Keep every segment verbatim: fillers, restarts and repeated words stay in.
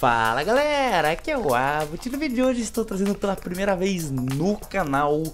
Fala galera, aqui é o Abut. No vídeo de hoje estou trazendo pela primeira vez no canal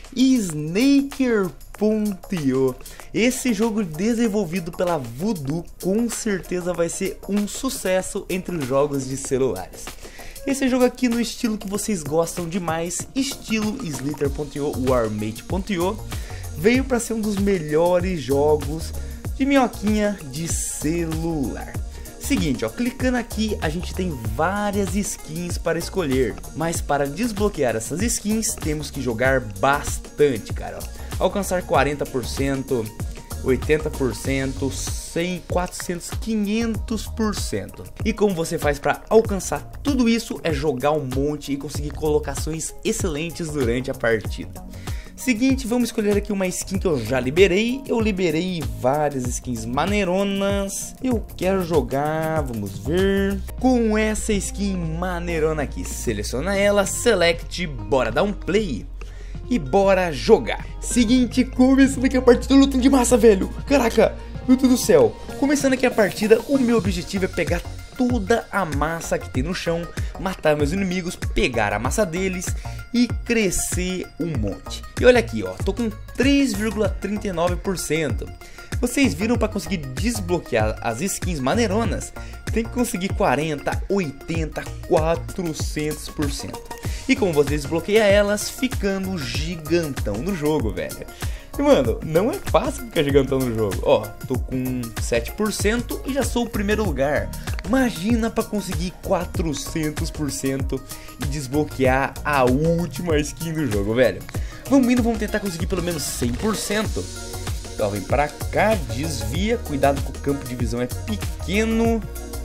Snaker ponto io. Esse jogo desenvolvido pela Voodoo com certeza vai ser um sucesso entre os jogos de celulares. Esse jogo aqui no estilo que vocês gostam demais, estilo Snaker ponto io, Warmate ponto io, veio para ser um dos melhores jogos de minhoquinha de celular. Seguinte, ó, clicando aqui a gente tem várias skins para escolher, mas para desbloquear essas skins temos que jogar bastante, cara. Ó. Alcançar quarenta por cento, oitenta por cento, cem, quatrocentos, quinhentos por cento. E como você faz para alcançar tudo isso é jogar um monte e conseguir colocações excelentes durante a partida. Seguinte, vamos escolher aqui uma skin que eu já liberei. Eu liberei várias skins maneironas. Eu quero jogar, vamos ver, com essa skin maneirona aqui. Seleciona ela, select, bora dar um play e bora jogar. Seguinte, começando aqui a partida lutando de massa, velho. Caraca, meu Deus do céu. Começando aqui a partida, o meu objetivo é pegar toda a massa que tem no chão, matar meus inimigos, pegar a massa deles e crescer um monte. E olha aqui, ó, tô com três vírgula trinta e nove por cento. Vocês viram, para conseguir desbloquear as skins maneironas, tem que conseguir quarenta, oitenta, quatrocentos por cento. E como você desbloqueia elas, ficando gigantão no jogo, velho. E mano, não é fácil ficar gigantão no jogo. Ó, tô com sete por cento e já sou o primeiro lugar. Imagina para conseguir quatrocentos por cento e desbloquear a última skin do jogo, velho. Vamos indo, vamos tentar conseguir pelo menos cem por cento. Então vem pra cá, desvia, cuidado que o campo de visão é pequeno.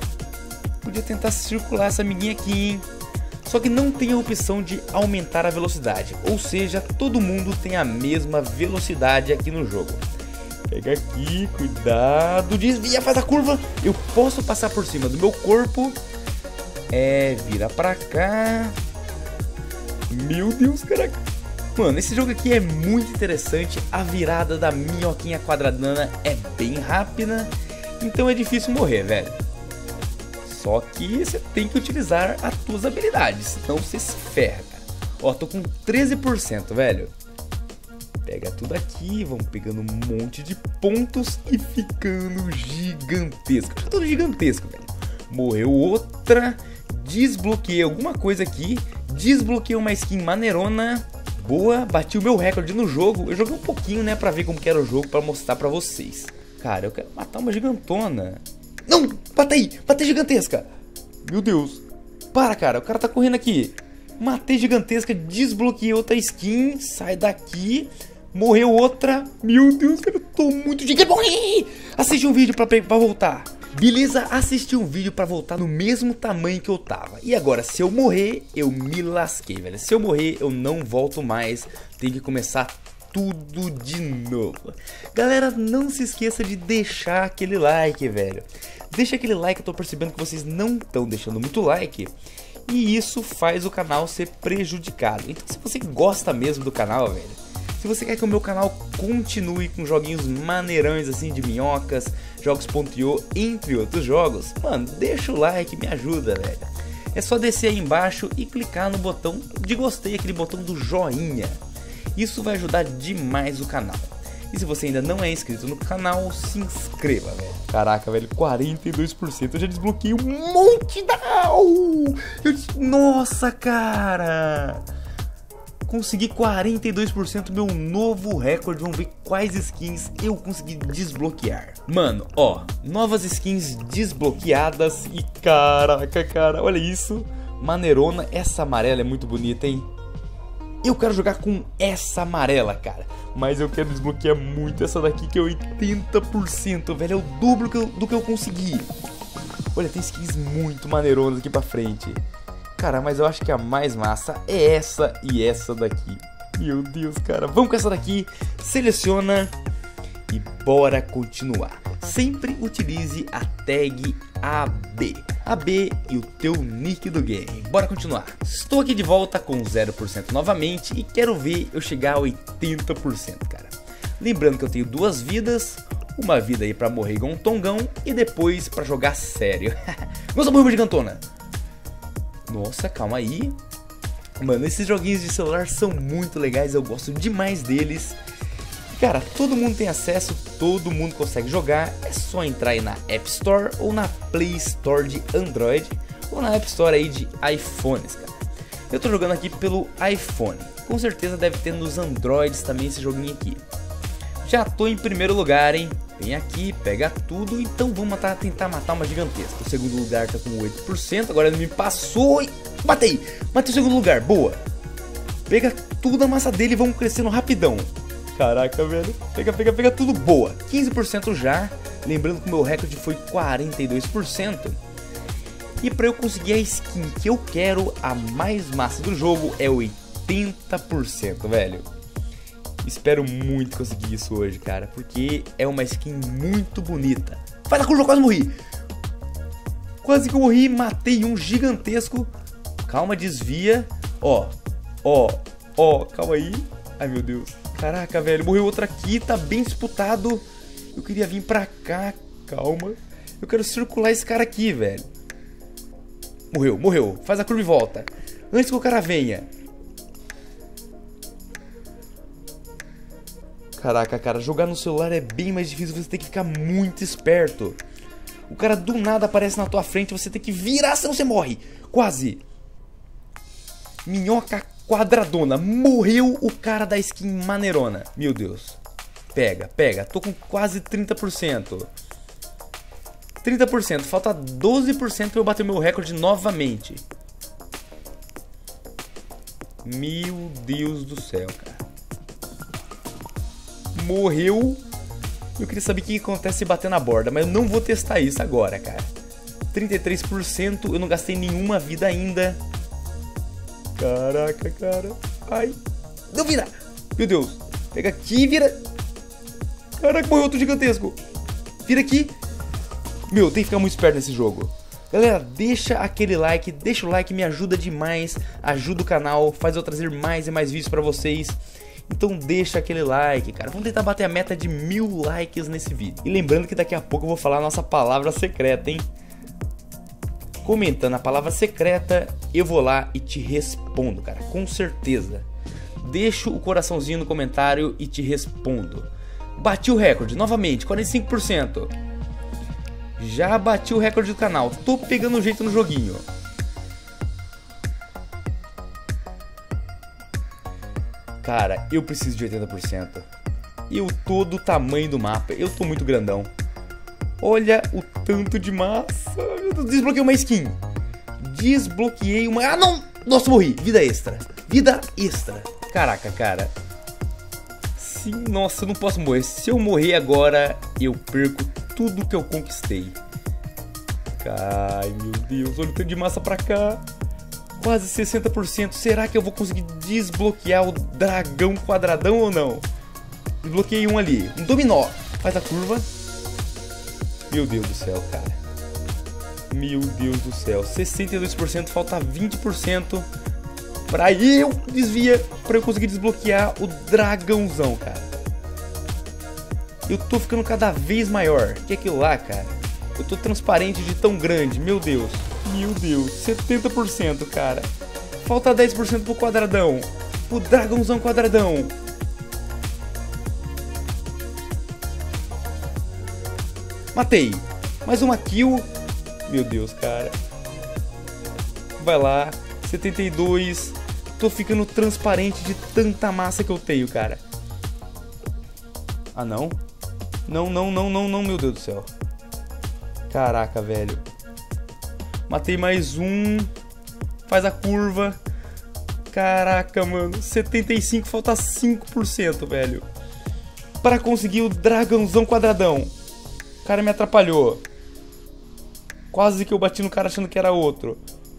Podia tentar circular essa amiguinha aqui, hein? Só que não tem a opção de aumentar a velocidade, ou seja, todo mundo tem a mesma velocidade aqui no jogo. Pega aqui, cuidado, desvia, faz a curva. Eu posso passar por cima do meu corpo. É, vira pra cá. Meu Deus, caraca. Mano, esse jogo aqui é muito interessante. A virada da minhoquinha quadradana é bem rápida, então é difícil morrer, velho. Só que você tem que utilizar as suas habilidades, senão você se ferra, cara. Ó, tô com treze por cento, velho. Pega tudo aqui, vamos pegando um monte de pontos e ficando gigantesco. Já tô gigantesco, velho. Morreu outra, desbloqueei alguma coisa aqui, desbloqueei uma skin maneirona. Boa, bati o meu recorde no jogo. Eu joguei um pouquinho, né, pra ver como que era o jogo, pra mostrar pra vocês. Cara, eu quero matar uma gigantona. Não, matei, matei gigantesca. Meu Deus. Para, cara, o cara tá correndo aqui. Matei gigantesca, desbloqueei outra skin. Sai daqui. Morreu outra. Meu Deus, cara, eu tô muito gigante. Morri. Assiste um vídeo pra, pra voltar. Beleza, assisti um vídeo pra voltar no mesmo tamanho que eu tava. E agora, se eu morrer, eu me lasquei, velho. Se eu morrer, eu não volto mais. Tem que começar tudo de novo. Galera, não se esqueça de deixar aquele like, velho. Deixa aquele like, eu tô percebendo que vocês não estão deixando muito like, e isso faz o canal ser prejudicado. Então se você gosta mesmo do canal, velho, se você quer que o meu canal continue com joguinhos maneirões assim de minhocas, jogos ponto io, entre outros jogos, mano, deixa o like, me ajuda, velho. É só descer aí embaixo e clicar no botão de gostei, aquele botão do joinha. Isso vai ajudar demais o canal. E se você ainda não é inscrito no canal, se inscreva, velho. Caraca, velho, quarenta e dois por cento. Eu já desbloqueei um monte da... Eu... Nossa, cara. Consegui quarenta e dois por cento, meu novo recorde. Vamos ver quais skins eu consegui desbloquear. Mano, ó, novas skins desbloqueadas. E caraca, cara, olha isso. Maneirona, essa amarela é muito bonita, hein? Eu quero jogar com essa amarela, cara. Mas eu quero desbloquear muito essa daqui, que é oitenta por cento, velho. É o dobro do que eu, do que eu consegui. Olha, tem skins muito maneironas aqui pra frente. Cara, mas eu acho que a mais massa é essa e essa daqui. Meu Deus, cara. Vamos com essa daqui. Seleciona e bora continuar. Sempre utilize a tag A B. A B e o teu nick do game. Bora continuar. Estou aqui de volta com zero por cento novamente e quero ver eu chegar a oitenta por cento, cara. Lembrando que eu tenho duas vidas, uma vida aí pra morrer igual um tongão e depois pra jogar sério. Nossa, morreu uma gigantona. Nossa, calma aí. Mano, esses joguinhos de celular são muito legais, eu gosto demais deles. Cara, todo mundo tem acesso, todo mundo consegue jogar. É só entrar aí na App Store ou na Play Store de Android ou na App Store aí de iPhones, cara. Eu tô jogando aqui pelo iPhone. Com certeza deve ter nos Androids também esse joguinho aqui. Já tô em primeiro lugar, hein? Vem aqui, pega tudo. Então vamos matar, tentar matar uma gigantesca. O segundo lugar tá com oito por cento. Agora ele me passou e... Matei! Matei o segundo lugar, boa! Pega tudo a massa dele e vamos crescendo rapidão. Caraca, velho. Pega, pega, pega tudo, boa! quinze por cento já. Lembrando que o meu recorde foi quarenta e dois por cento. E para eu conseguir a skin que eu quero, a mais massa do jogo é oitenta por cento, velho. Espero muito conseguir isso hoje, cara, porque é uma skin muito bonita. Faz a curva, quase morri. Quase que eu morri, matei um gigantesco. Calma, desvia. Ó, ó, ó, calma aí. Ai, meu Deus. Caraca, velho, morreu outro aqui, tá bem disputado. Eu queria vir pra cá, calma. Eu quero circular esse cara aqui, velho. Morreu, morreu. Faz a curva e volta. Antes que o cara venha. Caraca, cara, jogar no celular é bem mais difícil, você tem que ficar muito esperto. O cara do nada aparece na tua frente, você tem que virar, senão você morre. Quase. Minhoca quadradona. Morreu o cara da skin maneirona. Meu Deus. Pega, pega. Tô com quase trinta por cento. trinta por cento. Falta doze por cento pra eu bater o meu recorde novamente. Meu Deus do céu, cara. Morreu. Eu queria saber o que acontece se bater na borda, mas eu não vou testar isso agora, cara. trinta e três por cento, eu não gastei nenhuma vida ainda. Caraca, cara. Ai. Não vira. Meu Deus. Pega aqui e vira. Caraca, morreu outro gigantesco. Vira aqui. Meu, tem que ficar muito esperto nesse jogo. Galera, deixa aquele like, deixa o like, me ajuda demais. Ajuda o canal, faz eu trazer mais e mais vídeos pra vocês. Então deixa aquele like, cara. Vamos tentar bater a meta de mil likes nesse vídeo. E lembrando que daqui a pouco eu vou falar a nossa palavra secreta, hein? Comentando a palavra secreta, eu vou lá e te respondo, cara. Com certeza. Deixo o coraçãozinho no comentário e te respondo. Bati o recorde, novamente, quarenta e cinco por cento. Já bati o recorde do canal. Tô pegando o jeito no joguinho. Cara, eu preciso de oitenta por cento. Eu tô do tamanho do mapa. Eu tô muito grandão. Olha o tanto de massa. Meu Deus, desbloqueei uma skin. Desbloqueei uma... Ah, não! Nossa, morri. Vida extra. Vida extra. Caraca, cara. Sim, nossa, eu não posso morrer. Se eu morrer agora, eu perco tudo que eu conquistei. Ai, meu Deus. Olha o tanto de massa pra cá. Quase sessenta por cento. Será que eu vou conseguir desbloquear o dragão quadradão ou não? Desbloqueei um ali. Um dominó. Faz a curva. Meu Deus do céu, cara. Meu Deus do céu. sessenta e dois por cento. Falta vinte por cento. Pra eu desvia. Pra eu conseguir desbloquear o dragãozão, cara. Eu tô ficando cada vez maior. Que é aquilo lá, cara? Eu tô transparente de tão grande. Meu Deus. Meu Deus, setenta por cento, cara. Falta dez por cento pro quadradão. O dragãozão quadradão. Matei. Mais uma kill. Meu Deus, cara. Vai lá. setenta e dois. Tô ficando transparente de tanta massa que eu tenho, cara. Ah, não? Não, não, não, não, não, meu Deus do céu. Caraca, velho. Matei mais um. Faz a curva. Caraca, mano. setenta e cinco, falta cinco por cento, velho. Para conseguir o dragãozão quadradão. O cara me atrapalhou. Quase que eu bati no cara achando que era outro.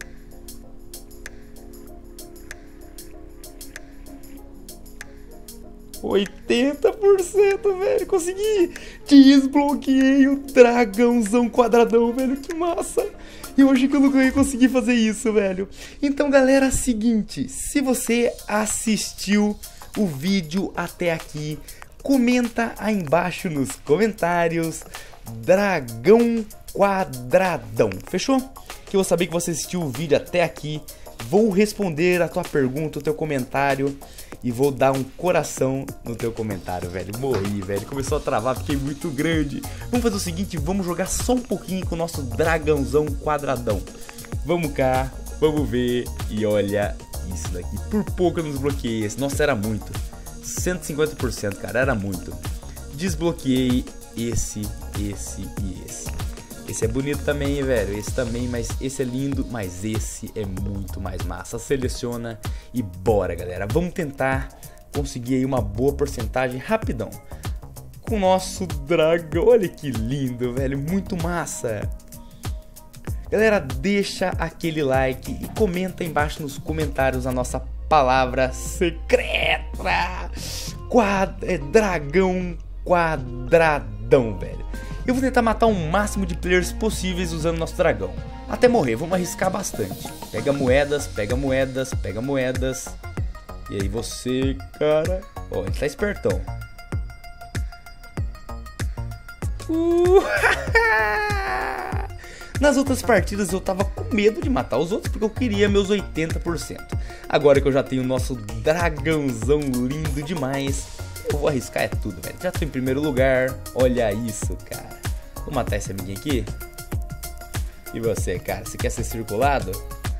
oitenta por cento, velho. Consegui. Desbloqueei o dragãozão quadradão, velho. Que massa. Eu achei que eu nunca ia conseguir fazer isso, velho. Então, galera, seguinte. Se você assistiu o vídeo até aqui, comenta aí embaixo nos comentários. dragão quadradão. Fechou? Que eu vou saber que você assistiu o vídeo até aqui. Vou responder a tua pergunta, o teu comentário. E vou dar um coração no teu comentário, velho. Morri, velho. Começou a travar, fiquei muito grande. Vamos fazer o seguinte, vamos jogar só um pouquinho com o nosso dragãozão quadradão. Vamos cá, vamos ver. E olha isso daqui. Por pouco eu não desbloqueei esse. Nossa, era muito. cento e cinquenta por cento, cara, era muito. Desbloqueei esse, esse e esse. Esse é bonito também, velho. Esse também, mas esse é lindo. Mas esse é muito mais massa. Seleciona e bora, galera. Vamos tentar conseguir aí uma boa porcentagem rapidão. Com o nosso dragão. Olha que lindo, velho. Muito massa. Galera, deixa aquele like e comenta aí embaixo nos comentários a nossa palavra secreta. Quad... É dragão quadradão, velho. Eu vou tentar matar o máximo de players possíveis usando nosso dragão. Até morrer, vamos arriscar bastante. Pega moedas, pega moedas, pega moedas. E aí você, cara... Ó, ele tá espertão. Uh! Nas outras partidas eu tava com medo de matar os outros porque eu queria meus oitenta por cento. Agora que eu já tenho o nosso dragãozão lindo demais, eu vou arriscar é tudo, velho. Já tô em primeiro lugar. Olha isso, cara. Vou matar esse amiguinho aqui. E você, cara? Você quer ser circulado?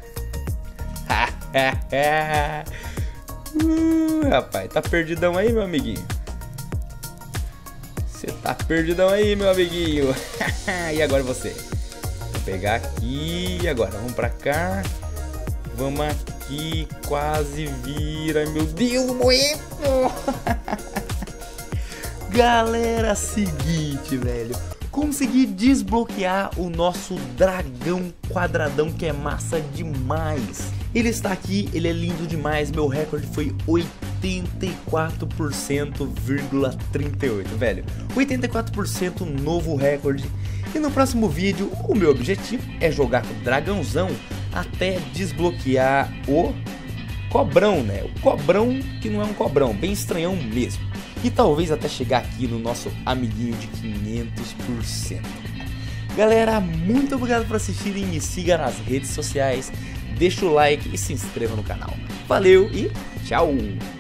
uh, rapaz, tá perdidão aí, meu amiguinho? Você tá perdidão aí, meu amiguinho? E agora você? Vou pegar aqui. E agora? Vamos pra cá. Vamos aqui. Quase vira. Meu Deus, moído! Galera, seguinte, velho. Consegui desbloquear o nosso dragão quadradão, que é massa demais. Ele está aqui, ele é lindo demais. Meu recorde foi oitenta e quatro por cento vírgula trinta e oito, velho. oitenta e quatro por cento novo recorde. E no próximo vídeo, o meu objetivo é jogar com o dragãozão até desbloquear o cobrão, né? O cobrão que não é um cobrão, bem estranhão mesmo. E talvez até chegar aqui no nosso amiguinho de quinhentos por cento. Galera, muito obrigado por assistirem. Me siga nas redes sociais, deixa o like e se inscreva no canal. Valeu e tchau!